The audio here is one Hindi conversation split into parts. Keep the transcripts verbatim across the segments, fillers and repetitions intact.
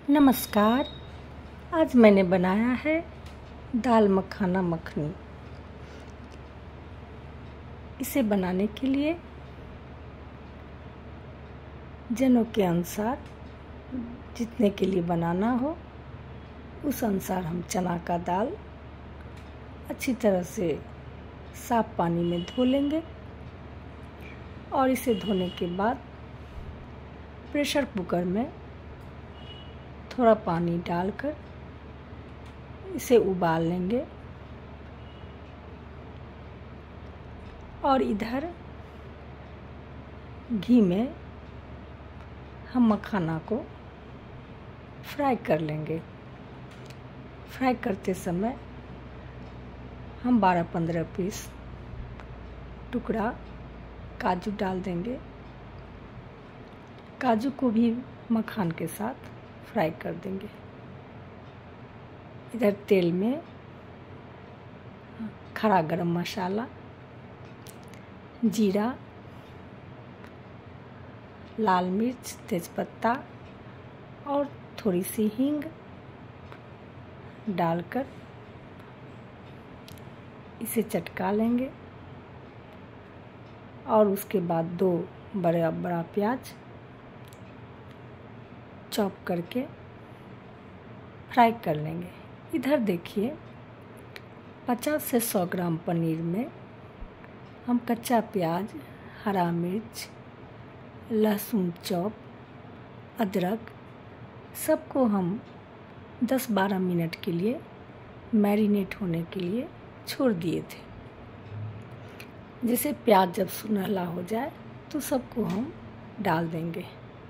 नमस्कार। आज मैंने बनाया है दाल मखाना मखनी। इसे बनाने के लिए जनों के अनुसार जितने के लिए बनाना हो उस अनुसार हम चना का दाल अच्छी तरह से साफ पानी में धो लेंगे और इसे धोने के बाद प्रेशर कुकर में थोड़ा पानी डालकर इसे उबाल लेंगे और इधर घी में हम मखाना को फ्राई कर लेंगे। फ्राई करते समय हम बारह पंद्रह पीस टुकड़ा काजू डाल देंगे। काजू को भी मखान के साथ फ्राई कर देंगे। इधर तेल में खड़ा गरम मसाला, जीरा, लाल मिर्च, तेज़पत्ता और थोड़ी सी हींग डालकर इसे चटका लेंगे और उसके बाद दो बड़ा बड़ा प्याज चॉप करके फ्राई कर लेंगे। इधर देखिए पचास से सौ ग्राम पनीर में हम कच्चा प्याज, हरा मिर्च, लहसुन चॉप, अदरक सबको हम दस बारह मिनट के लिए मैरिनेट होने के लिए छोड़ दिए थे। जैसे प्याज जब सुनहला हो जाए तो सबको हम डाल देंगे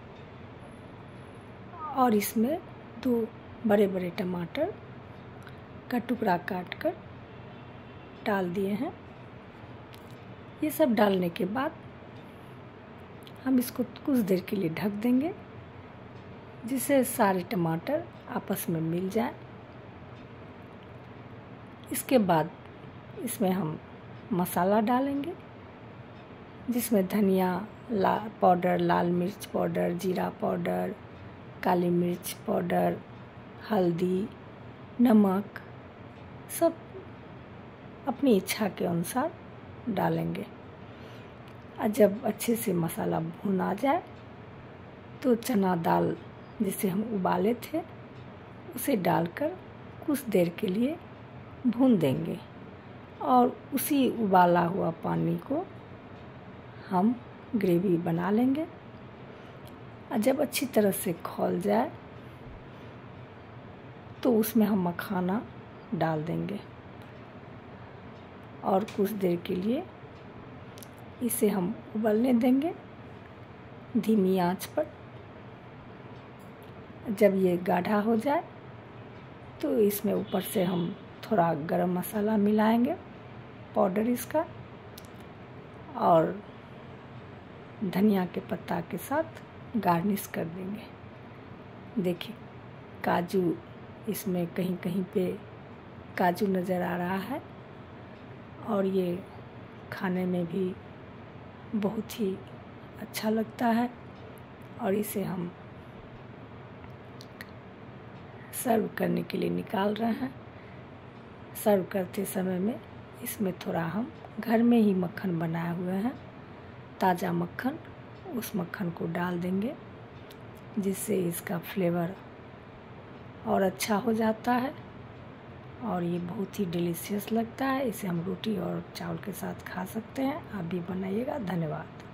और इसमें दो बड़े बड़े टमाटर का टुकड़ा काट कर डाल दिए हैं। ये सब डालने के बाद हम इसको कुछ देर के लिए ढक देंगे जिससे सारे टमाटर आपस में मिल जाए। इसके बाद इसमें हम मसाला डालेंगे जिसमें धनिया ला पाउडर, लाल मिर्च पाउडर, जीरा पाउडर, काली मिर्च पाउडर, हल्दी, नमक सब अपनी इच्छा के अनुसार डालेंगे। और जब अच्छे से मसाला भुन आ जाए तो चना दाल जिसे हम उबाले थे उसे डालकर कुछ देर के लिए भून देंगे और उसी उबाला हुआ पानी को हम ग्रेवी बना लेंगे। और जब अच्छी तरह से खौल जाए तो उसमें हम मखाना डाल देंगे और कुछ देर के लिए इसे हम उबलने देंगे धीमी आंच पर। जब ये गाढ़ा हो जाए तो इसमें ऊपर से हम थोड़ा गरम मसाला मिलाएंगे, पाउडर इसका, और धनिया के पत्ता के साथ गार्निश कर देंगे। देखिए काजू इसमें कहीं कहीं पे काजू नज़र आ रहा है और ये खाने में भी बहुत ही अच्छा लगता है। और इसे हम सर्व करने के लिए निकाल रहे हैं। सर्व करते समय में इसमें थोड़ा हम घर में ही मक्खन बनाए हुए हैं, ताज़ा मक्खन, उस मक्खन को डाल देंगे जिससे इसका फ्लेवर और अच्छा हो जाता है और ये बहुत ही डिलीशियस लगता है। इसे हम रोटी और चावल के साथ खा सकते हैं। आप भी बनाइएगा। धन्यवाद।